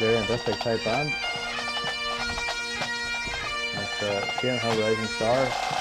Very Industrial type band. That's Shane Hill Rising Star.